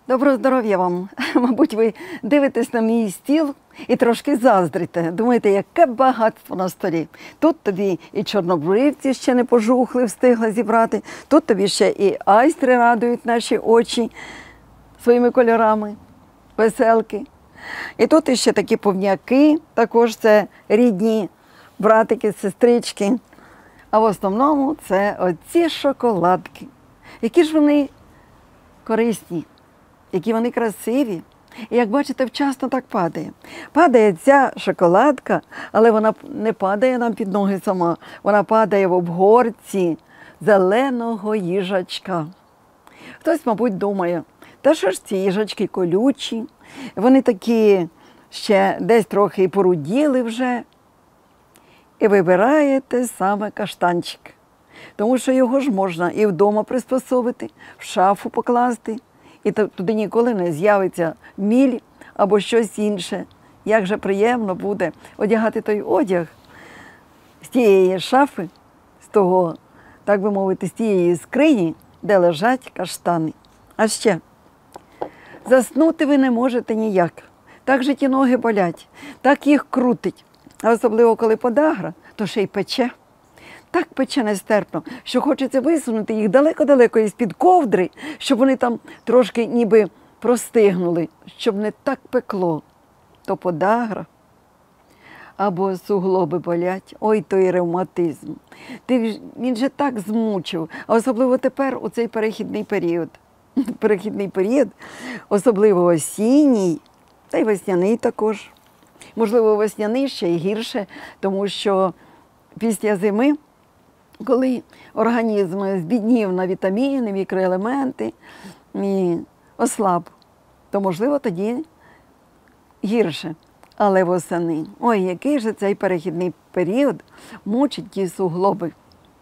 Доброго здоров'я вам! Мабуть, ви дивитесь на мій стіл і трошки заздрите. Думаєте, яке багатство на столі. Тут тобі і чорнобривці ще не пожухли, встигла зібрати. Тут тобі ще і айстри радують наші очі своїми кольорами, веселки. І тут іще такі повняки, також це рідні братики, сестрички. А в основному це оці шоколадки. Які ж вони корисні, які вони красиві. І як бачите, вчасно так падає. Падає ця шоколадка, але вона не падає нам під ноги сама. Вона падає в обгорці зеленого їжачка. Хтось, мабуть, думає, та що ж ці їжачки колючі, вони такі ще десь трохи і поруділи вже. І вибираєте саме каштанчик. Тому що його ж можна і вдома приспособити, в шафу покласти, і туди ніколи не з'явиться міль або щось інше. Як же приємно буде одягати той одяг з тієї шафи, з того, так би мовити, з тієї скрині, де лежать каштани. А ще, заснути ви не можете ніяк. Так же ті ноги болять, так їх крутить. А особливо, коли подагра, то ще й пече. Так пече нестерпно, що хочеться висунути їх далеко-далеко із-під ковдри, щоб вони там трошки ніби простигнули, щоб не так пекло. То подагра або суглоби болять, ой, той ревматизм. Він же так змучив, а особливо тепер у цей перехідний період. Перехідний період, особливо осінній, та й весняний також. Можливо, весняний ще й гірше, тому що після зими, коли організм збіднів на вітаміни, мікроелементи і ослаб, то, можливо, тоді гірше. Але восени, ой, який же цей перехідний період мучить ті суглоби.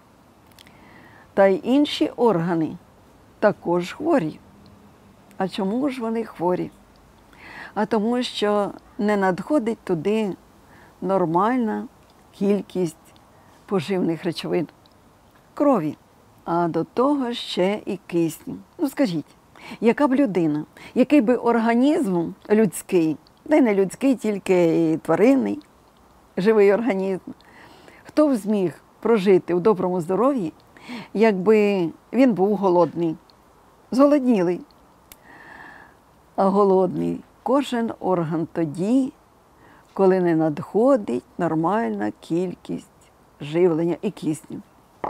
Та й інші органи також хворі. А чому ж вони хворі? А тому, що не надходить туди нормальна кількість поживних речовин, крові, а до того ще і кисню. Ну скажіть, яка б людина, який би організм людський, та й не людський, тільки і тваринний, живий організм, хто б зміг прожити у доброму здоров'ї, якби він був голодний, зголоднілий, а голодний кожен орган тоді, коли не надходить нормальна кількість живлення і кисню.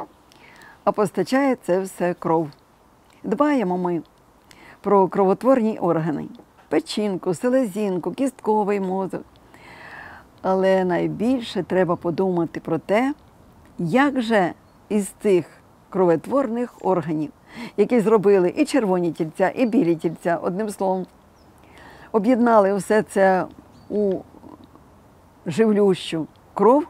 А постачає це все кров. Дбаємо ми про кровотворні органи, печінку, селезінку, кістковий мозок. Але найбільше треба подумати про те, як же із цих кровотворних органів, які зробили і червоні тільця, і білі тільця, одним словом, об'єднали все це у живлющу кров,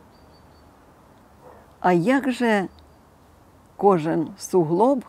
а як же кожен суглоб,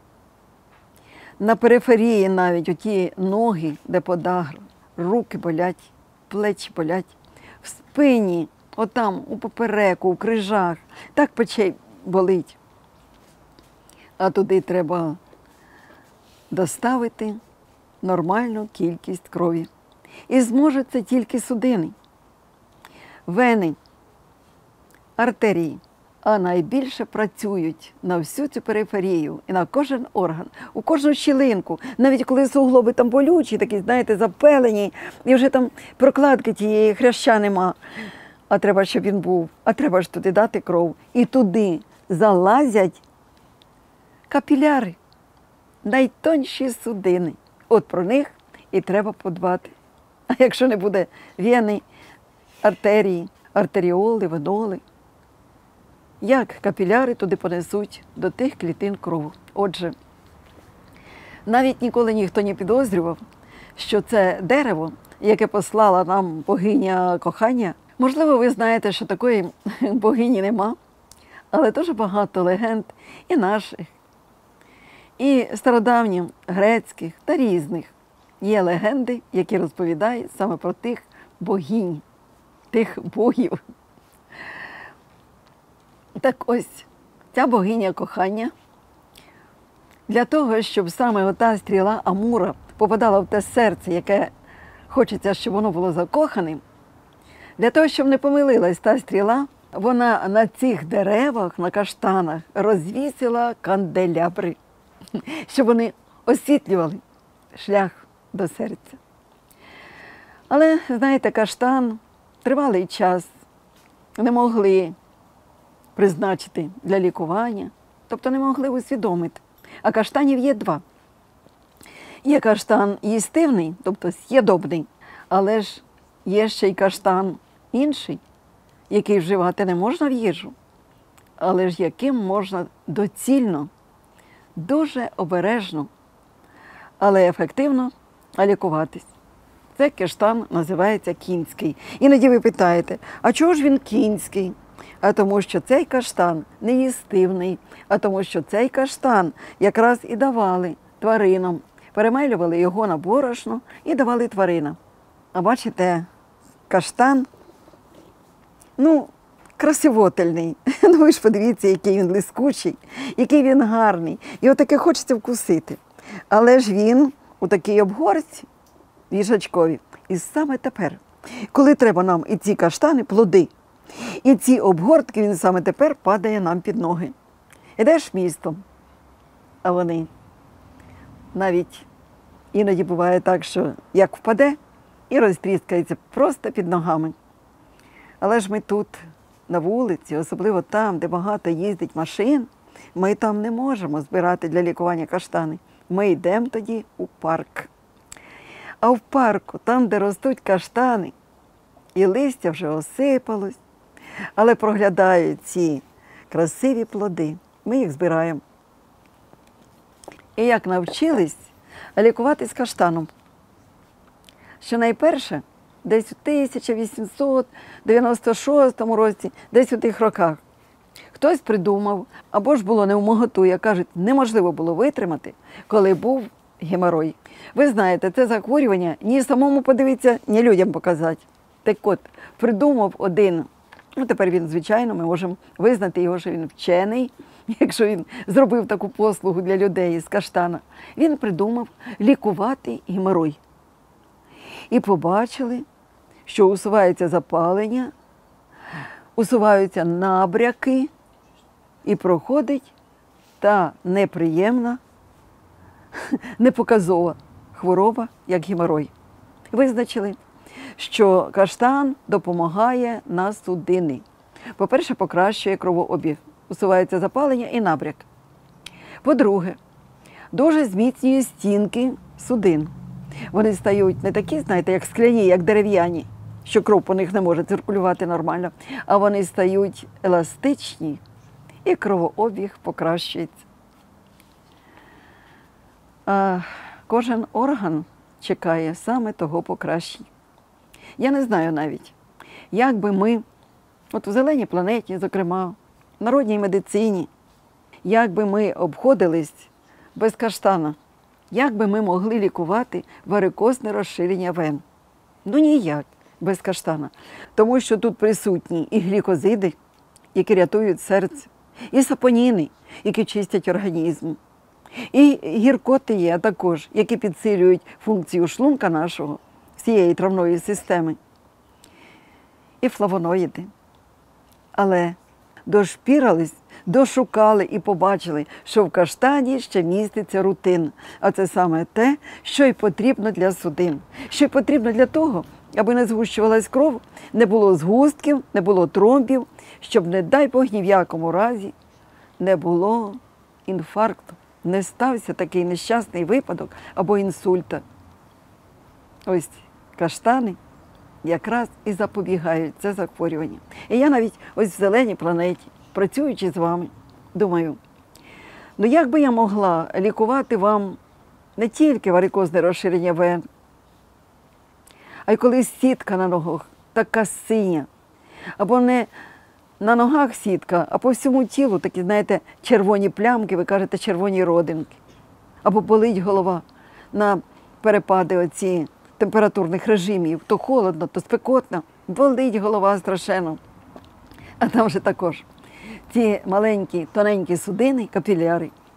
на периферії навіть оті ноги, де подагра, руки болять, плечі болять, в спині, отам, у попереку, у крижах, так пече болить. А туди треба доставити нормальну кількість крові. І зможе це тільки судини, вени, артерії. А найбільше працюють на всю цю периферію і на кожен орган, у кожну щілинку. Навіть коли суглоби там болючі, такі, знаєте, запелені, і вже там прокладки тієї хряща нема. А треба, щоб він був, а треба ж туди дати кров. І туди залазять капіляри, найтонші судини. От про них і треба подбати. А якщо не буде вени, артерії, артеріоли, веноли, як капіляри туди понесуть до тих клітин крову? Отже, навіть ніколи ніхто не підозрював, що це дерево, яке послала нам богиня кохання. Можливо, ви знаєте, що такої богині нема, але дуже багато легенд і наших, і стародавніх, грецьких та різних. Є легенди, які розповідають саме про тих богинь, тих богів. Так ось, ця богиня кохання, для того, щоб саме ота стріла Амура попадала в те серце, яке хочеться, щоб воно було закоханим, для того, щоб не помилилась та стріла, вона на цих деревах, на каштанах розвісила канделябри, щоб вони освітлювали шлях до серця. Але, знаєте, каштан тривалий час не могли призначити для лікування, тобто не могли усвідомити. А каштанів є два. Є каштан їстивний, тобто съєдобний, але ж є ще й каштан інший, який вживати не можна в їжу, але ж яким можна доцільно, дуже обережно, але ефективно лікуватись. Це каштан називається кінський. Іноді ви питаєте, а чого ж він кінський? А тому що цей каштан не їстивний, а тому що цей каштан якраз і давали тваринам. Перемелювали його на борошно і давали тваринам. А бачите, каштан, красивотельний. Ви ж подивіться, який він блискучий, який він гарний. І отаке хочеться вкусити. Але ж він у такій обгорці їжачкові. І саме тепер, коли треба нам і ці каштани, плоди, і ці обгортки, він саме тепер падає нам під ноги. Ідеш містом, а вони навіть іноді буває так, що як впаде і розтріскається просто під ногами. Але ж ми тут, на вулиці, особливо там, де багато їздить машин, ми там не можемо збирати для лікування каштани. Ми йдемо тоді у парк. А в парку, там, де ростуть каштани, і листя вже осипалось, але проглядають ці красиві плоди, ми їх збираємо. І як навчились лікуватись каштаном. Що найперше, десь у 1896 році, десь у тих роках, хтось придумав, або ж було невмоготу, як кажуть, неможливо було витримати, коли був геморой. Ви знаєте, це захворювання ні самому подивитися, ні людям показати. Так от, придумав один, тепер він, звичайно, ми можемо визнати його, що він вчений, якщо він зробив таку послугу для людей з каштана. Він придумав лікувати геморой. І побачили, що усувається запалення, усуваються набряки, і проходить та неприємна, непоказова хвороба, як геморой. Визначили, що каштан допомагає на судини. По-перше, покращує кровообіг, усувається запалення і набряк. По-друге, дуже зміцнює стінки судин. Вони стають не такі, знаєте, як скляні, як дерев'яні, що кров по них не може циркулювати нормально, а вони стають еластичні і кровообіг покращується. А кожен орган чекає саме того покращення. Я не знаю навіть, як би ми, от в «Зеленій планеті», зокрема, в народній медицині, як би ми обходились без каштана, як би ми могли лікувати варикозне розширення вен. Ніяк без каштана. Тому що тут присутні і глікозиди, які рятують серце, і сапоніни, які чистять організм, і гіркоти є також, які підсилюють функцію шлунка нашого, всієї травної системи, і флавоноїди. Але дошпірались, дошукали і побачили, що в каштані ще міститься рутин. А це саме те, що й потрібно для судин. Що й потрібно для того, аби не згущувалась кров, не було згустків, не було тромбів, щоб, не дай Бог, ні в якому разі не було інфаркту, не стався такий нещасний випадок або інсульта. Ось каштани якраз і запобігають це захворювання. І я навіть ось в «Зеленій планеті», працюючи з вами, думаю, як би я могла лікувати вам не тільки варикозне розширення вен, а й коли сітка на ногах така синя, або не на ногах сітка, а по всьому тілу такі, знаєте, червоні плямки, ви кажете, червоні родинки, або болить голова на перепади оці температурних режимів, то холодно, то спекотно, болить голова страшенно. А там же також ці маленькі, тоненькі судини, капіляри,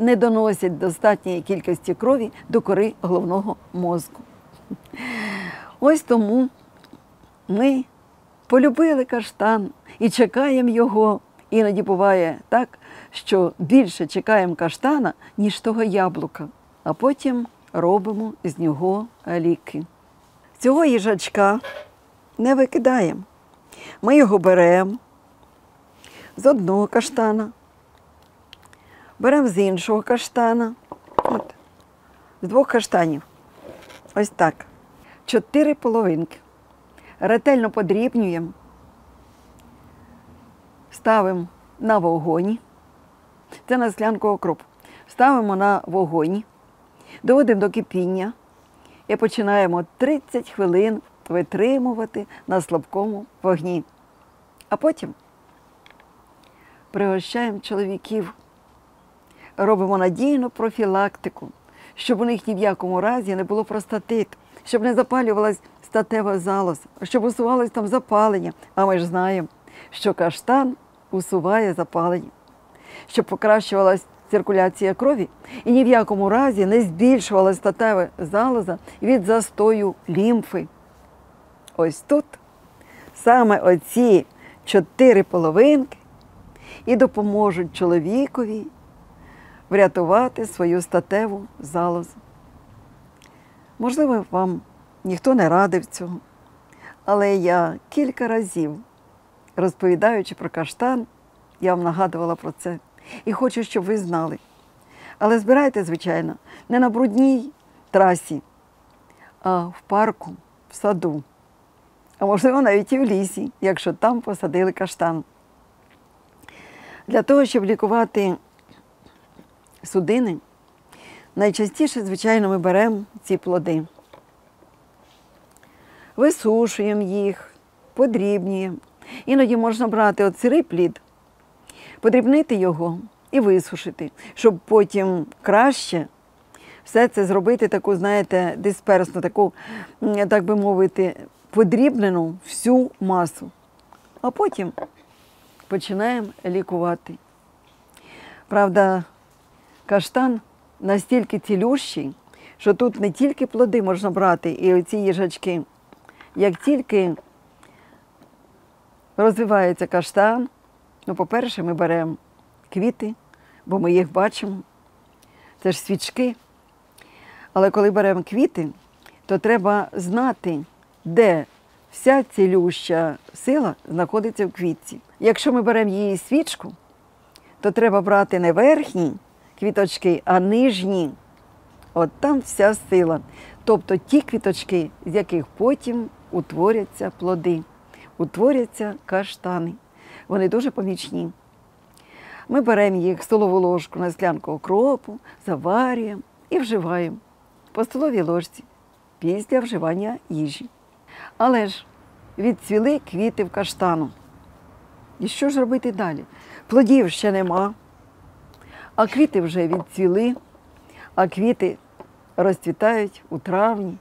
не доносять достатньої кількості крові до кори головного мозку. Ось тому ми полюбили каштан і чекаємо його. Іноді буває так, що більше чекаємо каштана, ніж того яблука, а потім робимо з нього ліки. Цього їжачка не викидаємо. Ми його беремо з одного каштана, беремо з іншого каштана, от, з двох каштанів. Ось так. 4 половинки. Ретельно подрібнюємо, ставимо на вогонь. Це на склянку окропу. Ставимо на вогонь, доводимо до кипіння і починаємо 30 хвилин витримувати на слабкому вогні. А потім пригощаємо чоловіків, робимо надійну профілактику, щоб у них ні в якому разі не було простатиту, щоб не запалювалась статева залоза, щоб усувалось там запалення. А ми ж знаємо, що каштан усуває запалення, щоб покращувалась циркуляція крові і ні в якому разі не збільшувалась статева залоза від застою лімфи. Ось тут саме оці 4 половинки і допоможуть чоловікові врятувати свою статеву залозу. Можливо, вам ніхто не радив цього, але я кілька разів, розповідаючи про каштан, я вам нагадувала про це. І хочу, щоб ви знали. Але збирайте, звичайно, не на брудній трасі, а в парку, в саду. А можливо, навіть і в лісі, якщо там посадили каштан. Для того, щоб лікувати судини, найчастіше, звичайно, ми беремо ці плоди. Висушуємо їх, подрібнюємо. Іноді можна брати от сирий плід, подрібнити його і висушити, щоб потім краще все це зробити таку, знаєте, дисперсну, таку, так би мовити, подрібнену всю масу. А потім починаємо лікувати. Правда, каштан настільки цілющий, що тут не тільки плоди можна брати і оці їжачки. Як тільки розвивається каштан, ну, по-перше, ми беремо квіти, бо ми їх бачимо. Це ж свічки. Але коли беремо квіти, то треба знати, де вся цілюща сила знаходиться в квітці. Якщо ми беремо її свічку, то треба брати не верхні квіточки, а нижні. От там вся сила. Тобто ті квіточки, з яких потім утворяться плоди, утворяться каштани. Вони дуже помічні. Ми беремо їх столову ложку на склянку окропу, заварюємо і вживаємо по столовій ложці після вживання їжі. Але ж відцвіли квіти в каштану. І що ж робити далі? Плодів ще нема, а квіти вже відцвіли, а квіти розцвітають у травні.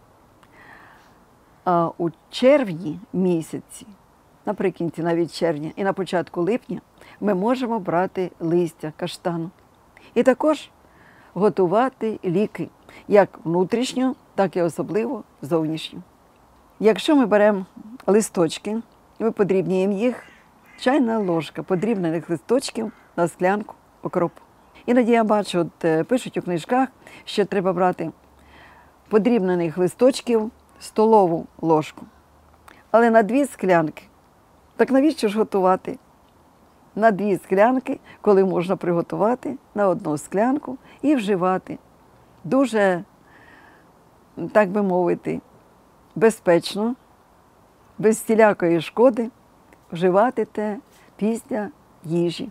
А у червні місяці, наприкінці навіть червня і на початку липня, ми можемо брати листя каштану. І також готувати ліки, як внутрішньо, так і особливо зовнішньо. Якщо ми беремо листочки, ми подрібнюємо їх, чайна ложка подрібнених листочків на склянку окропу. Іноді я бачу, от пишуть у книжках, що треба брати подрібнених листочків столову ложку. Але на 2 склянки. Так навіщо ж готувати? На 2 склянки, коли можна приготувати на 1 склянку і вживати. Дуже, так би мовити, безпечно, без всілякої шкоди вживати те після їжі.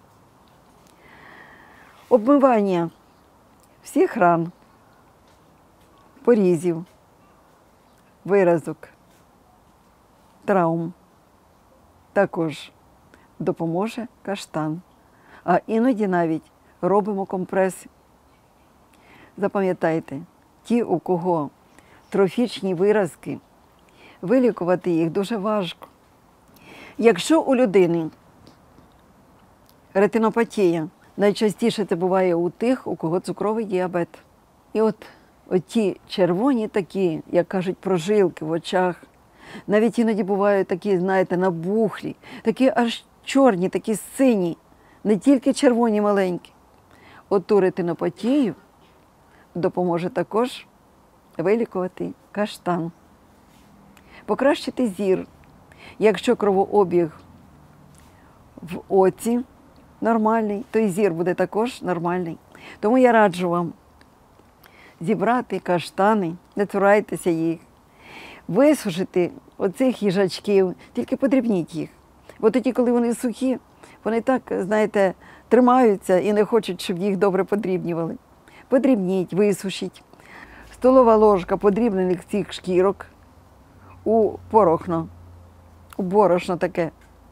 Обмивання всіх ран, порізів, виразок, травм також допоможе каштан. А іноді навіть робимо компреси. Запам'ятайте, ті, у кого трофічні виразки, вилікувати їх дуже важко. Якщо у людини ретинопатія, Найчастіше це буває у тих, у кого цукровий діабет. І от ті червоні такі, як кажуть, прожилки в очах, навіть іноді бувають такі, знаєте, набухлі, такі аж чорні, такі сині, не тільки червоні маленькі. От ту ретинопатію допоможе також вилікувати каштан. Покращити зір, якщо кровообіг в оці нормальний, то і зір буде також нормальний. Тому я раджу вам зібрати каштани, не цурайтеся їх, висушити оцих їжачків, тільки подрібніть їх. Бо тоді, коли вони сухі, вони так, знаєте, тримаються і не хочуть, щоб їх добре подрібнювали. Подрібніть, висушіть. Столова ложка подрібнених цих шкірок у порохно, у борошно таке.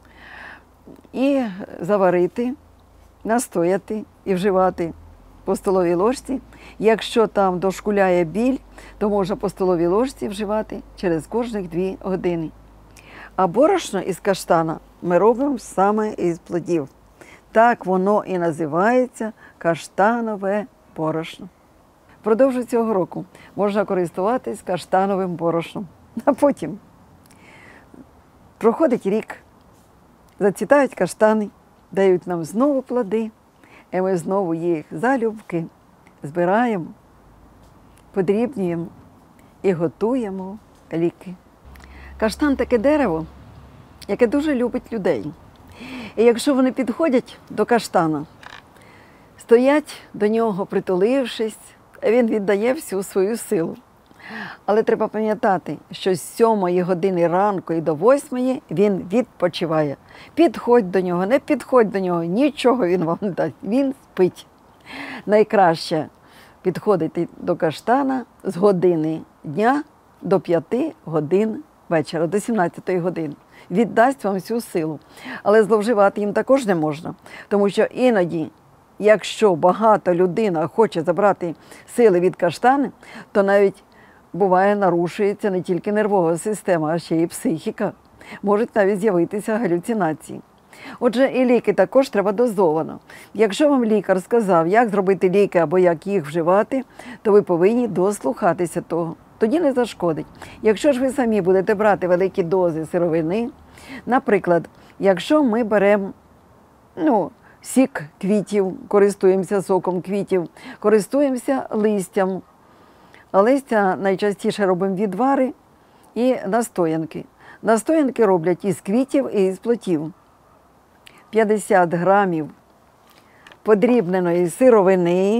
І заварити, настояти і вживати по столовій ложці. Якщо там дошкуляє біль, то можна по столовій ложці вживати через кожних 2 години. А борошно із каштана ми робимо саме із плодів. Так воно і називається каштанове борошно. Впродовж цього року можна користуватись каштановим борошном. А потім проходить рік, зацвітають каштани, дають нам знову плоди, і ми знову їх залюбки збираємо, подрібнюємо і готуємо ліки. Каштан – таке дерево, яке дуже любить людей. І якщо вони підходять до каштана, стоять до нього, притулившись, він віддає всю свою силу. Але треба пам'ятати, що з 7 години ранку і до 8 він відпочиває. Підходь до нього, не підходь до нього, нічого він вам не дасть, він спить. Найкраще підходити до каштана з години дня до 5 годин вечора, до 17 години. Віддасть вам всю силу. Але зловживати їм також не можна, тому що іноді, якщо багато людина хоче забрати сили від каштани, то навіть буває нарушується не тільки нервова система, а ще й психіка. Можуть навіть з'явитися галюцинації. Отже, і ліки також треба дозовано. Якщо вам лікар сказав, як зробити ліки або як їх вживати, то ви повинні дослухатися того. Тоді не зашкодить. Якщо ж ви самі будете брати великі дози сировини, наприклад, якщо ми беремо сік квітів, користуємося соком квітів, користуємося листям, а листя найчастіше робимо відвари і настоянки. Настоянки роблять із квітів і із плодів. 50 грамів подрібненої сировини,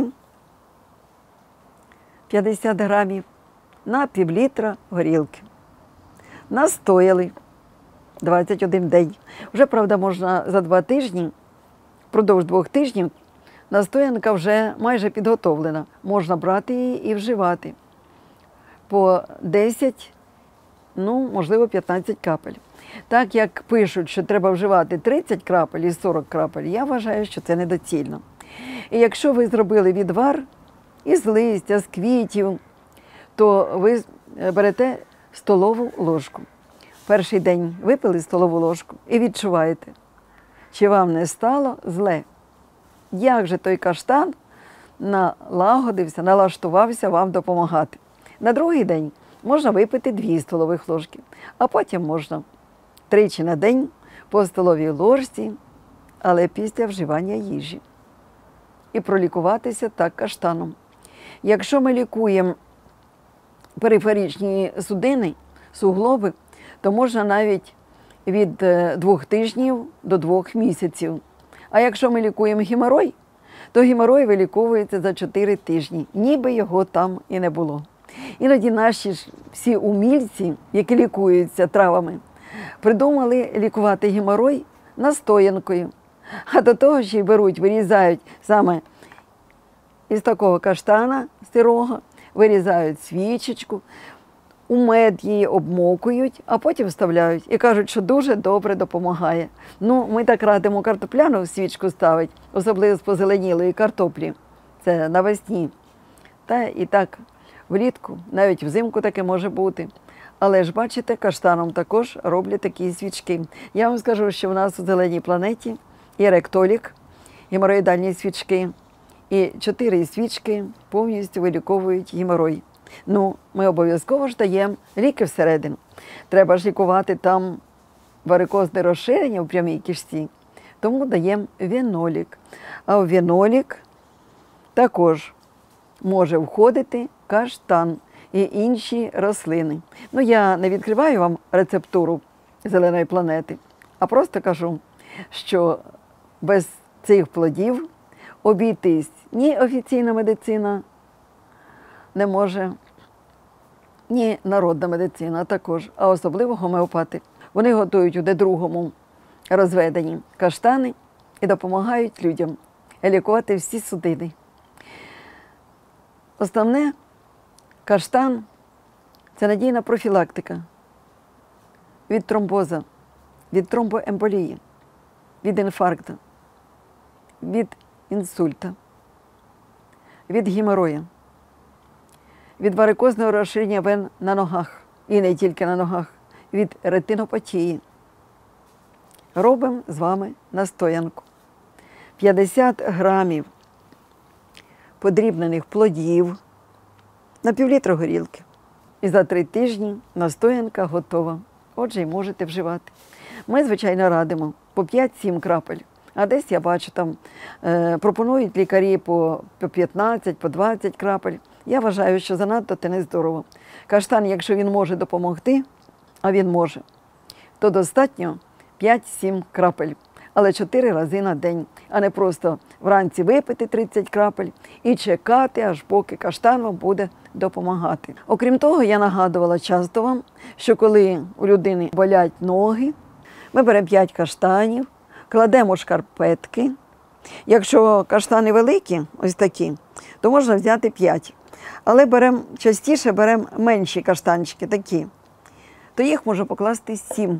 50 грамів на пів-літра горілки. Настояли 21 день. Вже, правда, можна за 2 тижні, впродовж 2 тижнів, настоянка вже майже підготовлена. Можна брати її і вживати по 10, можливо, 15 капель. Так як пишуть, що треба вживати 30 крапель і 40 крапель, я вважаю, що це недоцільно. І якщо ви зробили відвар із листя, з квітів, то ви берете столову ложку. Перший день випили столову ложку і відчуваєте, чи вам не стало зле. Як же той каштан налагодився, налаштувався вам допомагати. На другий день можна випити 2 столових ложки, а потім можна 3 на день по столовій ложці, але після вживання їжі. І пролікуватися так каштаном. Якщо ми лікуємо периферичні судини, суглоби, то можна навіть від 2 тижнів до 2 місяців. А якщо ми лікуємо геморой, то геморой виліковується за 4 тижні, ніби його там і не було. Іноді наші ж всі умільці, які лікуються травами, придумали лікувати геморой настоянкою. А до того ще й беруть, вирізають саме із такого каштана сирого, вирізають свічечку, у мед її обмокують, а потім вставляють. І кажуть, що дуже добре допомагає. Ми так радимо картопляну свічку ставити, особливо з позеленілої картоплі. Це навесні. Та і так влітку, навіть взимку таке може бути. Але ж, бачите, каштаном також роблять такі свічки. Я вам скажу, що в нас у «Зеленій планеті» є ректолік, геморроїдальні свічки. І 4 свічки повністю виліковують геморой. Ну, ми обов'язково ж даємо ліки всередину. Треба ж лікувати там варикозне розширення в прямій кишці, тому даємо вінолік. А в вінолік також може входити каштан і інші рослини. Ну, я не відкриваю вам рецептуру зеленої планети, а просто кажу, що без цих плодів обійтись ні офіційна медицина не може, ні народна медицина також, а особливо гомеопати. Вони готують у де-другому розведені каштани і допомагають людям лікувати всі судини. Основне, каштан – це надійна профілактика від тромбоза, від тромбоемболії, від інфаркту, від інсульта, від геморою, від варикозного розширення вен на ногах, і не тільки на ногах, від ретинопатії. Робимо з вами настоянку. 50 грамів подрібнених плодів на півлітра горілки. І за 3 тижні настоянка готова. Отже, й можете вживати. Ми, звичайно, радимо по 5-7 крапель. А десь, я бачу, там пропонують лікарі по 15, по 20 крапель. Я вважаю, що занадто це нездорово. Каштан, якщо він може допомогти, а він може, то достатньо 5-7 крапель. Але 4 рази на день, а не просто вранці випити 30 крапель і чекати, аж поки каштан вам буде допомагати. Окрім того, я нагадувала часто вам, що коли у людини болять ноги, ми беремо 5 каштанів, кладемо шкарпетки. Якщо каштани великі, ось такі, то можна взяти 5. Але частіше беремо менші каштанчики, такі, то їх можна покласти 7.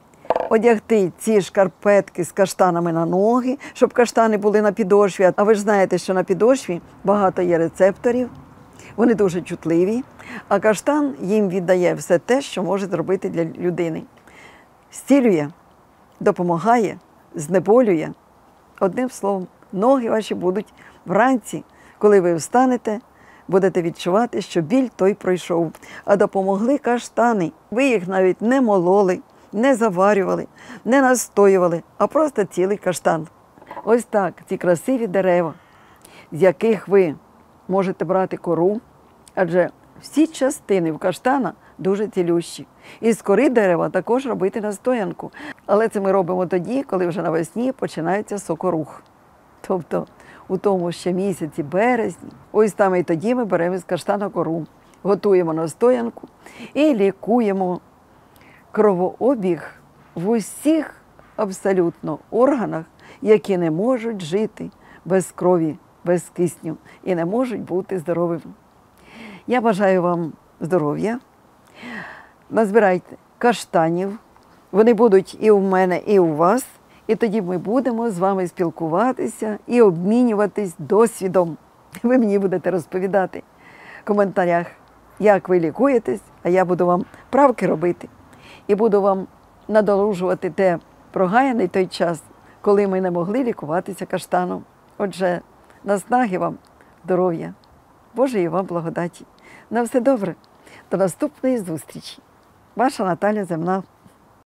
Одягти ці шкарпетки з каштанами на ноги, щоб каштани були на підошві. А ви ж знаєте, що на підошві багато є рецепторів, вони дуже чутливі, а каштан їм віддає все те, що може зробити для людини. Зцілює, допомагає, знеболює. Одним словом, ноги ваші будуть вранці, коли ви встанете, будете відчувати, що біль той пройшов. А допомогли каштани. Ви їх навіть не мололи, не заварювали, не настоювали, а просто цілий каштан. Ось так, ці красиві дерева, з яких ви можете брати кору, адже всі частини в каштана дуже цілющі. І з кори дерева також робити настоянку. Але це ми робимо тоді, коли вже навесні починається сокорух. Тобто у тому ще місяці березні, ось там і тоді ми беремо з каштана кору, готуємо настоянку і лікуємо кровообіг в усіх абсолютно органах, які не можуть жити без крові, без кисню і не можуть бути здоровими. Я бажаю вам здоров'я. Назбирайте каштанів. Вони будуть і у мене, і у вас. І тоді ми будемо з вами спілкуватися і обмінюватись досвідом. Ви мені будете розповідати в коментарях, як ви лікуєтесь, а я буду вам правки робити. І буду вам надолужувати те прогаяний той час, коли ми не могли лікуватися каштаном. Отже, наснаги вам, здоров'я, Божої вам благодаті. На все добре. До наступної зустрічі. Ваша Наталя Земна.